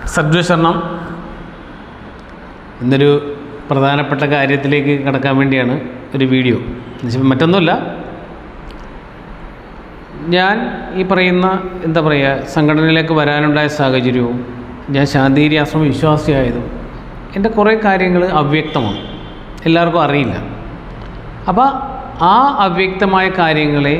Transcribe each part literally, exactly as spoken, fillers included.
സദ്വശരണം എന്നൊരു പ്രധാനപ്പെട്ട കാര്യത്തിലേക്ക് കടക്കാൻ വേണ്ടിയാണ് ഒരു വീഡിയോ. മറ്റൊന്നുമല്ല, ഞാൻ ഈ പറയുന്ന എന്താ പറയുക സംഘടനയിലേക്ക് വരാനുണ്ടായ സാഹചര്യവും ഞാൻ ശാന്തിഗിരി ആശ്രമ വിശ്വാസിയായതും എൻ്റെ കുറേ കാര്യങ്ങൾ അവ്യക്തമാണ്, എല്ലാവർക്കും അറിയില്ല. അപ്പോൾ ആ അവ്യക്തമായ കാര്യങ്ങളെ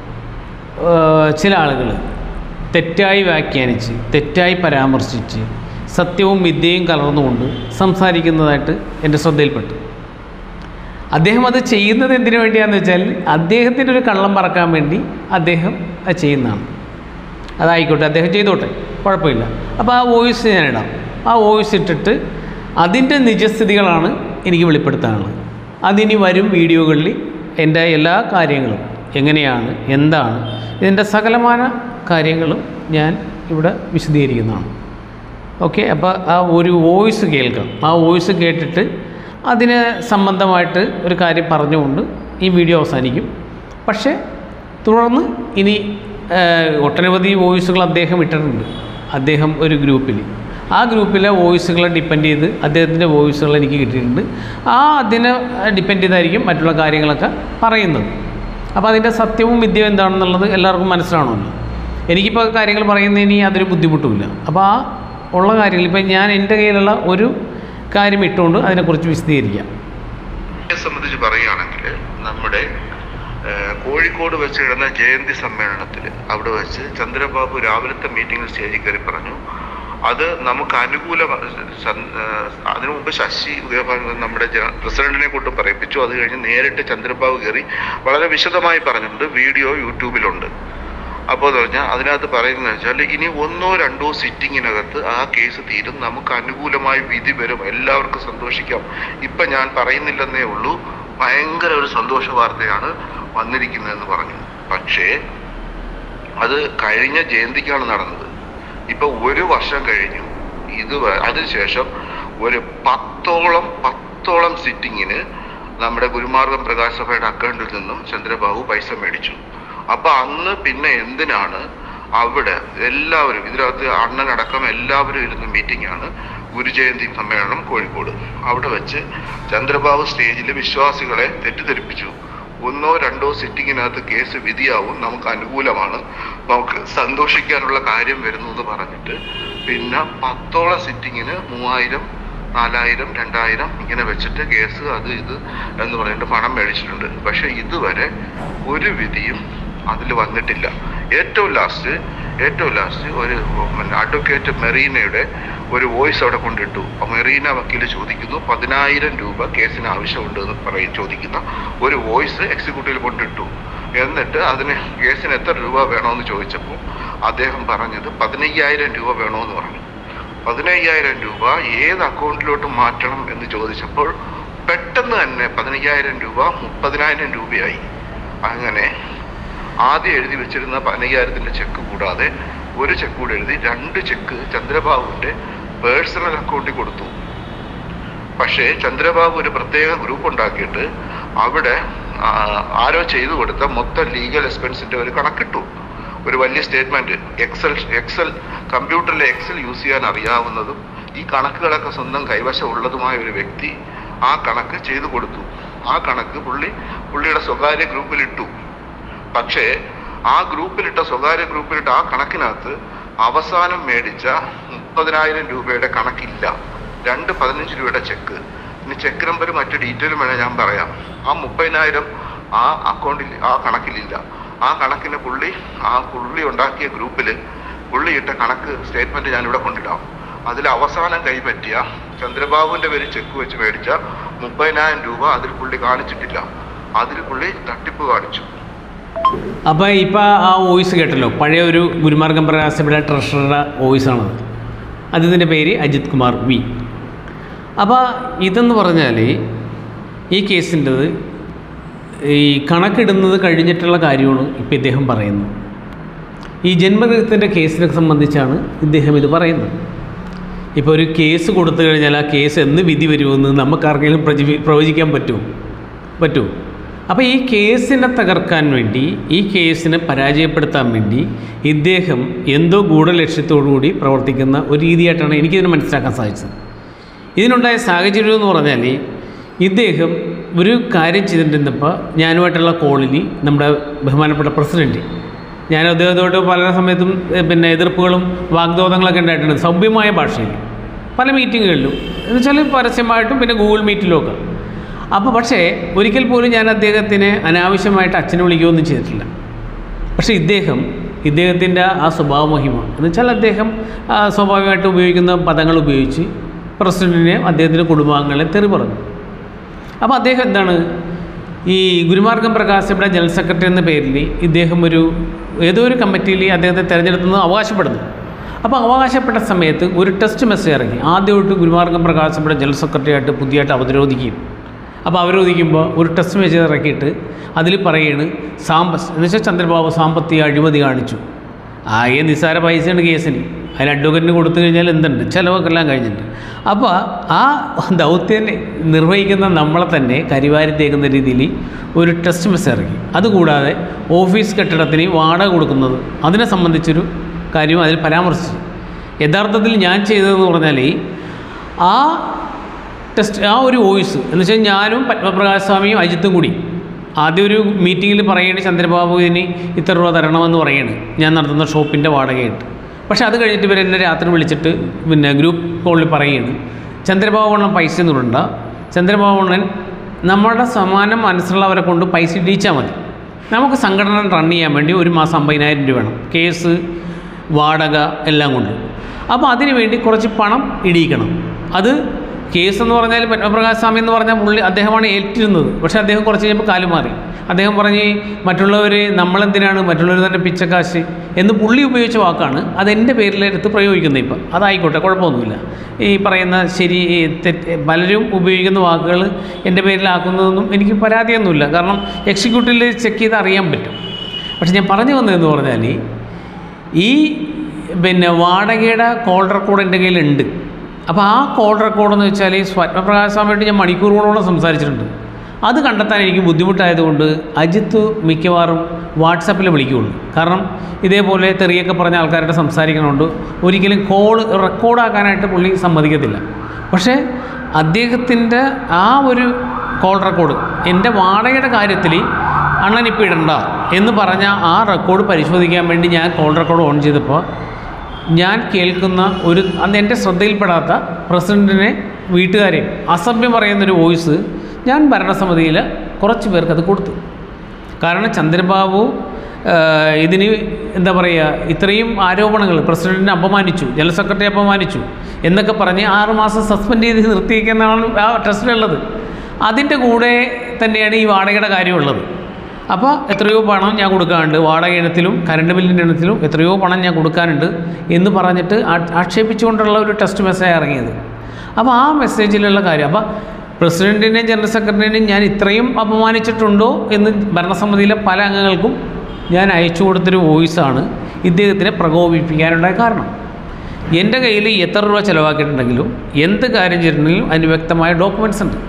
ചില ആളുകൾ തെറ്റായി വ്യാഖ്യാനിച്ച് തെറ്റായി പരാമർശിച്ച് സത്യവും വിദ്യയും കലർന്നുകൊണ്ട് സംസാരിക്കുന്നതായിട്ട് എൻ്റെ ശ്രദ്ധയിൽപ്പെട്ടു. അദ്ദേഹം അത് ചെയ്യുന്നത് എന്തിനു വേണ്ടിയാണെന്ന് വെച്ചാൽ അദ്ദേഹത്തിൻ്റെ ഒരു കള്ളം പറക്കാൻ വേണ്ടി അദ്ദേഹം അത് ചെയ്യുന്നതാണ്. അതായിക്കോട്ടെ, അദ്ദേഹം ചെയ്തോട്ടെ, കുഴപ്പമില്ല. അപ്പോൾ ആ വോയിസ് ഞാനിടാം. ആ വോയിസ് ഇട്ടിട്ട് അതിൻ്റെ നിജസ്ഥിതികളാണ് എനിക്ക് വെളിപ്പെടുത്താനുള്ളത്. അതിനി വരും വീഡിയോകളിൽ എൻ്റെ എല്ലാ കാര്യങ്ങളും എങ്ങനെയാണ്, എന്താണ്, ഇതിൻ്റെ സകലമാന കാര്യങ്ങളും ഞാൻ ഇവിടെ വിശദീകരിക്കുന്നതാണ്. ഓക്കെ, അപ്പോൾ ആ ഒരു വോയിസ് കേൾക്കാം. ആ വോയിസ് കേട്ടിട്ട് അതിന് സംബന്ധമായിട്ട് ഒരു കാര്യം പറഞ്ഞുകൊണ്ട് ഈ വീഡിയോ അവസാനിക്കും. പക്ഷേ തുടർന്ന് ഇനി ഒട്ടനവധി വോയിസുകൾ അദ്ദേഹം ഇട്ടിട്ടുണ്ട്. അദ്ദേഹം ഒരു ഗ്രൂപ്പിൽ, ആ ഗ്രൂപ്പിലെ വോയിസുകളെ ഡിപ്പെൻഡ് ചെയ്ത് അദ്ദേഹത്തിൻ്റെ വോയിസുകൾ എനിക്ക് കിട്ടിയിട്ടുണ്ട്. ആ അതിനെ ഡിപ്പെൻഡ് ചെയ്തായിരിക്കും മറ്റുള്ള കാര്യങ്ങളൊക്കെ പറയുന്നത്. അപ്പോൾ അതിൻ്റെ സത്യവും വിദ്യയും എന്താണെന്നുള്ളത് എല്ലാവർക്കും മനസ്സിലാവണമല്ലോ. എനിക്കിപ്പോൾ കാര്യങ്ങൾ പറയുന്നതിന് അതൊരു ബുദ്ധിമുട്ടുമില്ല. അപ്പോൾ ആ ഉള്ള കാര്യങ്ങൾ ഇപ്പം ഞാൻ എൻ്റെ കയ്യിലുള്ള ഒരു കാര്യം ഇട്ടുകൊണ്ട് അതിനെക്കുറിച്ച് വിശദീകരിക്കാം. സംബന്ധിച്ച് പറയുകയാണെങ്കിൽ നമ്മുടെ കോഴിക്കോട് വെച്ച് കിടന്ന ജയന്തി സമ്മേളനത്തിൽ അവിടെ വെച്ച് ചന്ദ്രബാബു രാവിലത്തെ മീറ്റിംഗിൽ സ്റ്റേജിൽ കയറി പറഞ്ഞു, അത് നമുക്ക് അനുകൂല, അതിനു മുമ്പ് ശശി നമ്മുടെ പ്രസിഡന്റിനെ കൊണ്ട് പറയിപ്പിച്ചു. അത് കഴിഞ്ഞ് നേരിട്ട് ചന്ദ്രബാബു കയറി വളരെ വിശദമായി പറഞ്ഞിട്ടുണ്ട്. വീഡിയോ യൂട്യൂബിലുണ്ട്. അപ്പോൾ എന്ന് പറഞ്ഞാൽ അതിനകത്ത് പറയുന്നത് വെച്ചാൽ ഇനി ഒന്നോ രണ്ടോ സിറ്റിങ്ങിനകത്ത് ആ കേസ് തീരും, നമുക്ക് അനുകൂലമായി വിധി വരും, എല്ലാവർക്കും സന്തോഷിക്കാം. ഇപ്പം ഞാൻ പറയുന്നില്ലെന്നേ ഉള്ളൂ, ഭയങ്കര ഒരു സന്തോഷ വാർത്തയാണ് വന്നിരിക്കുന്നതെന്ന് പറഞ്ഞു. പക്ഷേ അത് കഴിഞ്ഞ ജയന്തിക്കാണ് നടന്നത്. ഇപ്പൊ ഒരു വർഷം കഴിഞ്ഞു. ഇത് അതിനുശേഷം ഒരു പത്തോളം പത്തോളം സിറ്റിങ്ങിന് നമ്മുടെ ഗുരുമാർഗം പ്രകാശ് സഭയുടെ അക്കൗണ്ടിൽ നിന്നും ചന്ദ്രബാബു പൈസ മേടിച്ചു. അപ്പൊ അന്ന് പിന്നെ എന്തിനാണ് അവിടെ എല്ലാവരും, ഇതിനകത്ത് അണ്ണനടക്കം എല്ലാവരും ഇരുന്ന മീറ്റിംഗ് ആണ് ഗുരുജയന്തി സമ്മേളനം കോഴിക്കോട്. അവിടെ വെച്ച് ചന്ദ്രബാബു സ്റ്റേജിൽ വിശ്വാസികളെ തെറ്റിദ്ധരിപ്പിച്ചു. ഒന്നോ രണ്ടോ സിറ്റിങ്ങിനകത്ത് കേസ് വിധിയാവും, നമുക്ക് അനുകൂലമാണ്, നമുക്ക് സന്തോഷിക്കാനുള്ള കാര്യം വരുന്നു എന്ന് പറഞ്ഞിട്ട് പിന്നെ പത്തോളം സിറ്റിങ്ങിന് മൂവായിരം നാലായിരം രണ്ടായിരം ഇങ്ങനെ വെച്ചിട്ട് കേസ് അത് ഇത് എന്ന് പറഞ്ഞിട്ട് പണം മേടിച്ചിട്ടുണ്ട്. പക്ഷെ ഇതുവരെ ഒരു വിധിയും അതിൽ വന്നിട്ടില്ല. ഏറ്റവും ലാസ്റ്റ് ഏറ്റവും ലാസ്റ്റ് ഒരു അഡ്വക്കേറ്റ് മെറീനയുടെ ഒരു വോയിസ് അവിടെ കൊണ്ടിട്ടു. മെറീന വക്കീൽ ചോദിക്കുന്നു, പതിനായിരം രൂപ കേസിന് ആവശ്യമുണ്ട് എന്ന് പറയും ചോദിക്കുന്ന ഒരു വോയിസ് എക്സിക്യൂട്ടീവിൽ കൊണ്ടിട്ടു. എന്നിട്ട് അതിന് കേസിന് എത്ര രൂപ വേണമെന്ന് ചോദിച്ചപ്പോൾ അദ്ദേഹം പറഞ്ഞത് പതിനയ്യായിരം രൂപ വേണമെന്ന് പറഞ്ഞു. പതിനയ്യായിരം രൂപ ഏത് അക്കൗണ്ടിലോട്ട് മാറ്റണം എന്ന് ചോദിച്ചപ്പോൾ പെട്ടെന്ന് തന്നെ പതിനയ്യായിരം രൂപ മുപ്പതിനായിരം രൂപയായി. അങ്ങനെ ആദ്യം എഴുതി വെച്ചിരുന്ന പതിനയ്യായിരത്തിൻ്റെ ചെക്ക് കൂടാതെ ഒരു ചെക്ക് കൂടെ എഴുതി രണ്ട് ചെക്ക് ചന്ദ്രബാബുവിൻ്റെ പേഴ്സണൽ അക്കൗണ്ടിൽ കൊടുത്തു. പക്ഷേ ചന്ദ്രബാബു ഒരു പ്രത്യേക ഗ്രൂപ്പ് ഉണ്ടാക്കിയിട്ട് അവിടെ ആരോ ചെയ്തു കൊടുത്ത മൊത്തം ലീഗൽ എക്സ്പെൻസിൻ്റെ ഒരു കണക്കിട്ടു. ഒരു വലിയ സ്റ്റേറ്റ്മെൻറ്റ്, എക്സൽ എക്സൽ കമ്പ്യൂട്ടറിലെ എക്സൽ യൂസ് ചെയ്യാൻ അറിയാവുന്നതും ഈ കണക്കുകളൊക്കെ സ്വന്തം കൈവശം ഉള്ളതുമായ ഒരു വ്യക്തി ആ കണക്ക് ചെയ്തു കൊടുത്തു. ആ കണക്ക് പുള്ളി പുള്ളിയുടെ സ്വകാര്യ ഗ്രൂപ്പിലിട്ടു. പക്ഷേ ആ ഗ്രൂപ്പിലിട്ട സ്വകാര്യ ഗ്രൂപ്പിലിട്ട ആ കണക്കിനകത്ത് അവസാനം മേടിച്ച മുപ്പതിനായിരം രൂപയുടെ കണക്കില്ല, രണ്ട് പതിനഞ്ച് രൂപയുടെ ചെക്ക്. ഇനി ചെക്ക് നമ്പർ മറ്റു ഡീറ്റെയിലും വേണേൽ ഞാൻ പറയാം. ആ മുപ്പതിനായിരം ആ അക്കൗണ്ടിൽ ആ കണക്കിലില്ല. ആ കണക്കിന് പുള്ളി ആ പുള്ളി ഉണ്ടാക്കിയ ഗ്രൂപ്പിൽ പുള്ളി ഇട്ട കണക്ക് സ്റ്റേറ്റ്മെൻറ്റ് ഞാനിവിടെ കൊണ്ടിടാം. അതിൽ അവസാനം കൈപ്പറ്റിയ ചന്ദ്രബാബുവിൻ്റെ പേര് ചെക്ക് വെച്ച് മേടിച്ച മുപ്പതിനായിരം രൂപ അതിൽ പുള്ളി കാണിച്ചിട്ടില്ല. അതിൽ പുള്ളി തട്ടിപ്പ് കാണിച്ചു. അപ്പോൾ ഇപ്പോൾ ആ വോയിസ് കേട്ടല്ലോ, പഴയ ഒരു ഗുരുമാർഗം പ്രകാശ് സഭയുടെ ട്രഷററുടെ വോയിസാണത്. അതിൻ്റെ പേര് അജിത് കുമാർ വി. അപ്പോൾ ഇതെന്ന് പറഞ്ഞാൽ ഈ കേസിൻ്റെത് ഈ കണക്കിടുന്നത് കഴിഞ്ഞിട്ടുള്ള കാര്യമാണ് ഇപ്പോൾ ഇദ്ദേഹം പറയുന്നത്. ഈ ജന്മദിനത്തിൻ്റെ കേസിനെ സംബന്ധിച്ചാണ് ഇദ്ദേഹം ഇത് പറയുന്നത്. ഇപ്പോൾ ഒരു കേസ് കൊടുത്തു കഴിഞ്ഞാൽ ആ കേസ് എന്ന് വിധി വരുമെന്ന് നമുക്കാർക്കെങ്കിലും പ്രവചി പ്രവചിക്കാൻ പറ്റുമോ? പറ്റുമോ? അപ്പോൾ ഈ കേസിനെ തകർക്കാൻ വേണ്ടി, ഈ കേസിനെ പരാജയപ്പെടുത്താൻ വേണ്ടി ഇദ്ദേഹം എന്തോ ഗൂഢലക്ഷ്യത്തോടുകൂടി പ്രവർത്തിക്കുന്ന ഒരു രീതിയായിട്ടാണ് എനിക്കിതിനെ മനസ്സിലാക്കാൻ സാധിച്ചത്. ഇതിനുണ്ടായ സാഹചര്യം എന്ന് പറഞ്ഞാൽ, ഇദ്ദേഹം ഒരു കാര്യം ചെയ്തിട്ടുണ്ടപ്പോൾ ഞാനുമായിട്ടുള്ള കോളിൽ നമ്മുടെ ബഹുമാനപ്പെട്ട പ്രസിഡൻറ്റ്, ഞാൻ അദ്ദേഹത്തോട്ട് പല സമയത്തും പിന്നെ എതിർപ്പുകളും വാഗ്ദോദങ്ങളൊക്കെ ഉണ്ടായിട്ടുണ്ട് സഭ്യമായ ഭാഷയിൽ പല മീറ്റിങ്ങുകളിലും, എന്ന് വെച്ചാൽ പരസ്യമായിട്ടും പിന്നെ ഗൂഗിൾ മീറ്റിലും ഒക്കെ. അപ്പോൾ പക്ഷേ ഒരിക്കൽ പോലും ഞാൻ അദ്ദേഹത്തിനെ അനാവശ്യമായിട്ട് അച്ഛനെ വിളിക്കുകയൊന്നും ചെയ്തിട്ടില്ല. പക്ഷേ ഇദ്ദേഹം ഇദ്ദേഹത്തിൻ്റെ ആ സ്വഭാവ മഹിമ എന്ന് വെച്ചാൽ അദ്ദേഹം സ്വാഭാവികമായിട്ട് ഉപയോഗിക്കുന്ന പദങ്ങൾ ഉപയോഗിച്ച് പ്രസിഡൻറ്റിനെ അദ്ദേഹത്തിൻ്റെ കുടുംബാംഗങ്ങളെ തെറി പറഞ്ഞു. അപ്പോൾ അദ്ദേഹം എന്താണ്, ഈ ഗുരുമാർഗം പ്രകാശയുടെ ജനറൽ സെക്രട്ടറി എന്ന പേരിൽ ഇദ്ദേഹം ഒരു ഏതോ ഒരു കമ്മിറ്റിയിൽ അദ്ദേഹത്തെ തിരഞ്ഞെടുത്തെന്ന് അവകാശപ്പെടുന്നു. അപ്പോൾ അവകാശപ്പെട്ട സമയത്ത് ഒരു ടെസ്റ്റ് മെസ്സേജ് ഇറങ്ങി. ആദ്യമായിട്ട് ഗുരുമാർഗം പ്രകാശയുടെ ജനറൽ സെക്രട്ടറി ആയിട്ട് പുതിയതായിട്ട് അവരോധിക്കും. അപ്പോൾ അവരോധിക്കുമ്പോൾ ഒരു ടെസ്റ്റ് മെസ്സേജ് ഇറക്കിയിട്ട് അതിൽ പറയുകയാണ്, സാമ്പ എന്ന് വെച്ചാൽ ചന്ദ്രബാബു സാമ്പത്തിക അഴിമതി കാണിച്ചു. ആകെ നിസ്സാര പൈസയാണ് കേസിന്, അതിൽ അഡ്വക്കറ്റിന് കൊടുത്തു കഴിഞ്ഞാൽ എന്തുണ്ട്, ചിലവൊക്കെ എല്ലാം കഴിഞ്ഞിട്ട്. അപ്പോൾ ആ ദൗത്യം നിർവഹിക്കുന്ന നമ്മളെ തന്നെ കരിവാരി തേക്കുന്ന രീതിയിൽ ഒരു ടെസ്റ്റ് മെസ്സേജ് ഇറങ്ങി. അതുകൂടാതെ ഓഫീസ് കെട്ടിടത്തിന് വാടക കൊടുക്കുന്നത് അതിനെ സംബന്ധിച്ചൊരു കാര്യം അതിൽ പരാമർശിച്ചു. യഥാർത്ഥത്തിൽ ഞാൻ ചെയ്തതെന്ന് പറഞ്ഞാൽ ആ ടെസ്റ്റ് ആ ഒരു വോയിസ് എന്ന് വെച്ചാൽ ഞാനും പത്മപ്രകാശ് സ്വാമിയും അജിത്തും കൂടി ആദ്യം ഒരു മീറ്റിങ്ങിൽ പറയുകയാണ്, ചന്ദ്രബാബുവിന് ഇത്ര രൂപ തരണമെന്ന് പറയുകയാണ് ഞാൻ നടത്തുന്ന ഷോപ്പിൻ്റെ വാടകയായിട്ട്. പക്ഷേ അത് കഴിഞ്ഞിട്ട് ഇവർ എന്നെ രാത്രി വിളിച്ചിട്ട് പിന്നെ ഗ്രൂപ്പ് കോളിൽ പറയുകയാണ്, ചന്ദ്രബാബുണ്ണൻ പൈസ ഒന്നും ഇടണ്ട, ചന്ദ്രബാബുണ്ണൻ നമ്മുടെ സമാനം മനസ്സുള്ളവരെ കൊണ്ട് പൈസ ഇടിച്ചാൽ മതി, നമുക്ക് സംഘടന റൺ ചെയ്യാൻ വേണ്ടി ഒരു മാസം അമ്പതിനായിരം രൂപ വേണം, കേസ് വാടക എല്ലാം കൊണ്ട്. അപ്പോൾ അതിനു വേണ്ടി കുറച്ച് പണം ഇടിയിക്കണം. അത് കേസെന്ന് പറഞ്ഞാൽ പത്മപ്രകാശ് സ്വാമി എന്ന് പറഞ്ഞാൽ പുള്ളി അദ്ദേഹമാണ് ഏറ്റിരുന്നത്. പക്ഷേ അദ്ദേഹം കുറച്ച് കഴിഞ്ഞപ്പോൾ കാലം മാറി. അദ്ദേഹം പറഞ്ഞ് മറ്റുള്ളവർ നമ്മളെന്തിനാണ് മറ്റുള്ളവർ തന്നെ പിച്ചക്കാശ് എന്ന് പുള്ളി ഉപയോഗിച്ച വാക്കാണ് അതെൻ്റെ പേരിലെടുത്ത് പ്രയോഗിക്കുന്നത്. ഇപ്പം അതായിക്കോട്ടെ, കുഴപ്പമൊന്നുമില്ല. ഈ പറയുന്ന ശരി തെറ്റ് പലരും ഉപയോഗിക്കുന്ന വാക്കുകൾ എൻ്റെ പേരിലാക്കുന്നതൊന്നും എനിക്ക് പരാതിയൊന്നുമില്ല. കാരണം എക്സിക്യൂട്ടീവിൽ ചെക്ക് ചെയ്ത് അറിയാൻ പറ്റും. പക്ഷെ ഞാൻ പറഞ്ഞു വന്നതെന്ന് പറഞ്ഞാൽ ഈ പിന്നെ വാടകയുടെ കോൾ റെക്കോർഡ് എൻ്റെ കയ്യിലുണ്ട്. അപ്പോൾ ആ കോൾ റെക്കോർഡെന്ന് വെച്ചാൽ ഈ പത്മപ്രകാശ് സ്വാമിയായിട്ട് ഞാൻ മണിക്കൂറുകളോളം സംസാരിച്ചിട്ടുണ്ട്. അത് കണ്ടെത്താൻ എനിക്ക് ബുദ്ധിമുട്ടായതുകൊണ്ട് അജിത്ത് മിക്കവാറും വാട്സാപ്പിൽ വിളിക്കുകയുള്ളൂ. കാരണം ഇതേപോലെ തെറിയൊക്കെ പറഞ്ഞ ആൾക്കാരുടെ സംസാരിക്കണമുണ്ട്, ഒരിക്കലും കോൾ റെക്കോർഡാക്കാനായിട്ട് പുള്ളി സമ്മതിക്കത്തില്ല. പക്ഷേ അദ്ദേഹത്തിൻ്റെ ആ ഒരു കോൾ റെക്കോർഡ് എൻ്റെ വാടകയുടെ കാര്യത്തിൽ അണ്ണനിപ്പോൾ ഇടണ്ട എന്ന് പറഞ്ഞ ആ റെക്കോർഡ് പരിശോധിക്കാൻ വേണ്ടി ഞാൻ കോൾ റെക്കോർഡ് ഓൺ ചെയ്തപ്പോൾ ഞാൻ കേൾക്കുന്ന ഒരു അന്ന് എൻ്റെ ശ്രദ്ധയിൽപ്പെടാത്ത പ്രസിഡൻറ്റിനെ വീട്ടുകാരെ അസഭ്യം പറയുന്നൊരു വോയിസ് ഞാൻ ഭരണസമിതിയിൽ കുറച്ച് പേർക്ക് അത് കൊടുത്തു. കാരണം ചന്ദ്രബാബു ഇതിന് എന്താ പറയുക, ഇത്രയും ആരോപണങ്ങൾ, പ്രസിഡൻറ്റിനെ അപമാനിച്ചു, ജനറൽ സെക്രട്ടറി അപമാനിച്ചു എന്നൊക്കെ പറഞ്ഞ് ആറുമാസം സസ്പെൻഡ് ചെയ്ത് നിർത്തിയിരിക്കുന്നതാണ് ആ ടെസ്റ്റിലുള്ളത്. അതിൻ്റെ കൂടെ തന്നെയാണ് ഈ വാടകയുടെ കാര്യമുള്ളത്. അപ്പോൾ എത്രയോ പണം ഞാൻ കൊടുക്കാനുണ്ട്, വാടക ഇനത്തിലും കറണ്ട് ബില്ലിൻ്റെ ഇനത്തിലും എത്രയോ പണം ഞാൻ കൊടുക്കാനുണ്ട് എന്ന് പറഞ്ഞിട്ട് ആക്ഷേപിച്ചുകൊണ്ടുള്ള ഒരു ടെസ്റ്റ് മെസ്സേജ് ഇറങ്ങിയത്. അപ്പോൾ ആ മെസ്സേജിലുള്ള കാര്യം, അപ്പോൾ പ്രസിഡൻറ്റിനെയും ജനറൽ സെക്രട്ടറിനെയും ഞാൻ ഇത്രയും അപമാനിച്ചിട്ടുണ്ടോ എന്ന് ഭരണസമിതിയിലെ പല അംഗങ്ങൾക്കും ഞാൻ അയച്ചു കൊടുത്തൊരു വോയിസാണ് ഇദ്ദേഹത്തിനെ പ്രകോപിപ്പിക്കാനുണ്ടായ കാരണം. എൻ്റെ കയ്യിൽ എത്ര രൂപ ചിലവാക്കിയിട്ടുണ്ടെങ്കിലും എന്ത് കാര്യം ചെയ്തിട്ടുണ്ടെങ്കിലും അതിന് വ്യക്തമായ ഡോക്യുമെൻറ്റ്സ് ഉണ്ട്.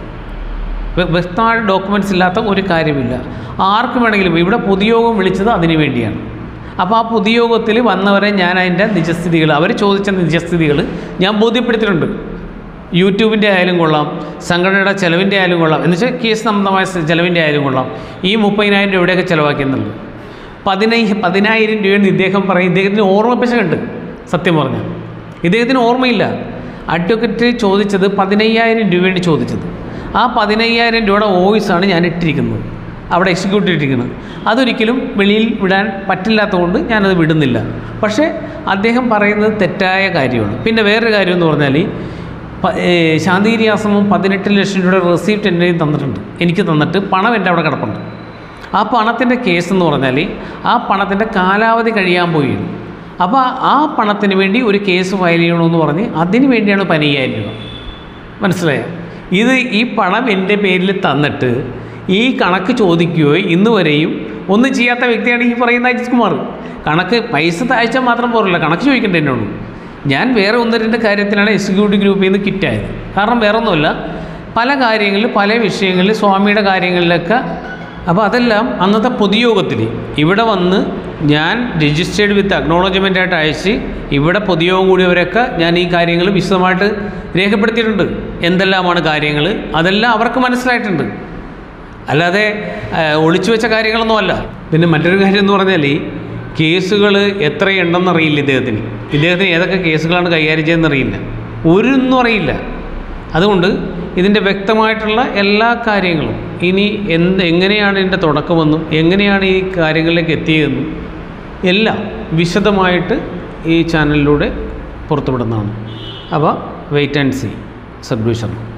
വ്യക്തമായ ഡോക്യുമെൻറ്റ്സ് ഇല്ലാത്ത ഒരു കാര്യമില്ല. ആർക്കും വേണമെങ്കിലും ഇവിടെ പൊതുയോഗം വിളിച്ചത് അതിനു വേണ്ടിയാണ്. അപ്പോൾ ആ പൊതുയോഗത്തിൽ വന്നവരെ ഞാൻ അതിൻ്റെ നിജസ്ഥിതികൾ, അവർ ചോദിച്ച നിജസ്ഥിതികൾ ഞാൻ ബോധ്യപ്പെടുത്തിയിട്ടുണ്ട്. യൂട്യൂബിൻ്റെ ആയാലും കൊള്ളാം, സംഘടനയുടെ ചിലവിൻ്റെ ആയാലും കൊള്ളാം, എന്ന് വെച്ചാൽ കേസ് സംബന്ധമായ ചിലവിൻ്റെ ആയാലും കൊള്ളാം. ഈ മുപ്പതിനായിരം രൂപയുടെയൊക്കെ ചിലവാക്കിയെന്നുണ്ട്. പതിനൈ പതിനായിരം രൂപയെന്ന് ഇദ്ദേഹം പറയും. ഇദ്ദേഹത്തിന് ഓർമ്മപ്പിശകുണ്ട്. സത്യം പറഞ്ഞാൽ ഇദ്ദേഹത്തിന് ഓർമ്മയില്ല. അഡ്വക്കറ്റ് ചോദിച്ചത് പതിനയ്യായിരം രൂപയാണ് ചോദിച്ചത്. ആ പതിനയ്യായിരം രൂപയുടെ വോയിസാണ് ഞാൻ ഇട്ടിരിക്കുന്നത്, അവിടെ എക്സിക്യൂട്ടീവ് ഇട്ടിരിക്കുന്നത്. അതൊരിക്കലും വെളിയിൽ വിടാൻ പറ്റില്ലാത്തതുകൊണ്ട് ഞാനത് വിടുന്നില്ല. പക്ഷേ അദ്ദേഹം പറയുന്നത് തെറ്റായ കാര്യമാണ്. പിന്നെ വേറൊരു കാര്യം എന്ന് പറഞ്ഞാൽ ശാന്തിഗിരി ആശ്രമം പതിനെട്ട് ലക്ഷം രൂപയുടെ റെസീപ്റ്റ് എൻ്റെ തന്നിട്ടുണ്ട്, എനിക്ക് തന്നിട്ട് പണം എൻ്റെ അവിടെ കിടപ്പുണ്ട്. ആ പണത്തിൻ്റെ കേസെന്ന് പറഞ്ഞാൽ ആ പണത്തിൻ്റെ കാലാവധി കഴിയാൻ പോയി. അപ്പോൾ ആ പണത്തിന് വേണ്ടി ഒരു കേസ് ഫയൽ ചെയ്യണമെന്ന് പറഞ്ഞ് അതിന് വേണ്ടിയാണ് പതിനയ്യായിരം രൂപ. മനസ്സിലായോ? ഇത് ഈ പണം എൻ്റെ പേരിൽ തന്നിട്ട് ഈ കണക്ക് ചോദിക്കുകയോ ഇന്ന് വരെയും ഒന്നും ചെയ്യാത്ത വ്യക്തിയാണ് ഈ പറയുന്ന അജിത് കുമാർ. കണക്ക് പൈസ അയച്ചാൽ മാത്രം പോരല്ല, കണക്ക് ചോദിക്കേണ്ട എന്നോട്. ഞാൻ വേറെ ഒന്ന് രണ്ട് കാര്യത്തിലാണ് എക്സിക്യൂട്ടീവ് ഗ്രൂപ്പിൽ നിന്ന് കിറ്റായത്. കാരണം വേറെ ഒന്നുമില്ല, പല കാര്യങ്ങളിൽ പല വിഷയങ്ങളിൽ സ്വാമിയുടെ കാര്യങ്ങളിലൊക്കെ അപ്പോൾ അതെല്ലാം അന്നത്തെ പൊതുയോഗത്തിൽ ഇവിടെ വന്ന് ഞാൻ രജിസ്റ്റേർഡ് വിത്ത് അക്നോളജ്മെൻ്റ് ആയിട്ട് അയച്ച് ഇവിടെ പൊതുയോഗം കൂടിയവരൊക്കെ ഞാൻ ഈ കാര്യങ്ങൾ വിശദമായിട്ട് രേഖപ്പെടുത്തിയിട്ടുണ്ട്. എന്തെല്ലാമാണ് കാര്യങ്ങൾ അതെല്ലാം അവർക്ക് മനസ്സിലായിട്ടുണ്ട്. അല്ലാതെ ഒളിച്ചു വെച്ച കാര്യങ്ങളൊന്നുമല്ല. പിന്നെ മറ്റൊരു കാര്യം എന്ന് പറഞ്ഞാൽ കേസുകൾ എത്രയുണ്ടെന്നറിയില്ല ഇദ്ദേഹത്തിന്. ഇദ്ദേഹത്തിന് ഏതൊക്കെ കേസുകളാണ് കൈകാര്യം ചെയ്യുന്നറിയില്ല, ഒരൊന്നും അറിയില്ല. അതുകൊണ്ട് ഇതിൻ്റെ വ്യക്തമായിട്ടുള്ള എല്ലാ കാര്യങ്ങളും ഇനി എന്ത് എങ്ങനെയാണ് ഇതിൻ്റെ തുടക്കമെന്നും എങ്ങനെയാണ് ഈ കാര്യങ്ങളിലേക്ക് എത്തിയതെന്നും എല്ലാം വിശദമായിട്ട് ഈ ചാനലിലൂടെ പുറത്തുവിടുന്നതാണ്. അപ്പോൾ wait and see. Sadguru Sharma.